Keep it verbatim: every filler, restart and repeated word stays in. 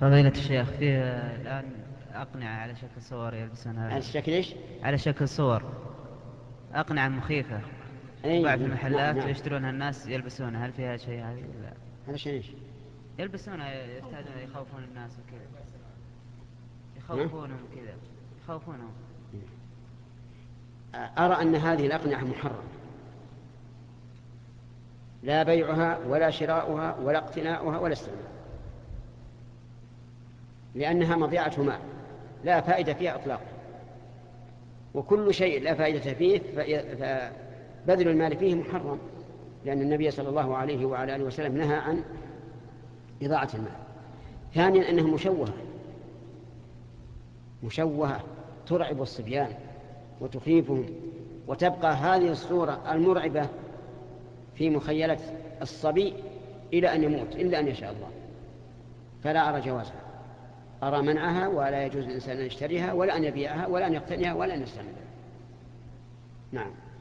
فضيلة الشيخ، فيه الآن أقنعة على شكل صور يلبسونها. على شكل إيش؟ على شكل صور، أقنعة مخيفة أي تباع في نعم المحلات نعم. ويشترونها الناس يلبسونها، هل فيها شيء هذه؟ لا. هذا شيء إيش؟ يلبسونها يحتاجون يخوفون الناس وكذا، ها؟ يخوفونهم كذا، يخوفونهم. أرى أن هذه الأقنعة محرمة، لا بيعها ولا شراؤها ولا اقتناؤها ولا استعمالها، لأنها مضيعة مال لا فائدة فيها إطلاقا، وكل شيء لا فائدة فيه فبذل المال فيه محرم، لأن النبي صلى الله عليه وعلى آله وسلم نهى عن إضاعة المال. ثانيا أنها مشوهة مشوهة ترعب الصبيان وتخيفهم، وتبقى هذه الصورة المرعبة في مخيلة الصبي إلى أن يموت إلا أن يشاء الله، فلا أرى جوازها، أرى منعها، ولا يجوز الإنسان أن يشتريها ولا أن يبيعها ولا أن يقتنيها ولا أن يستعملها. نعم.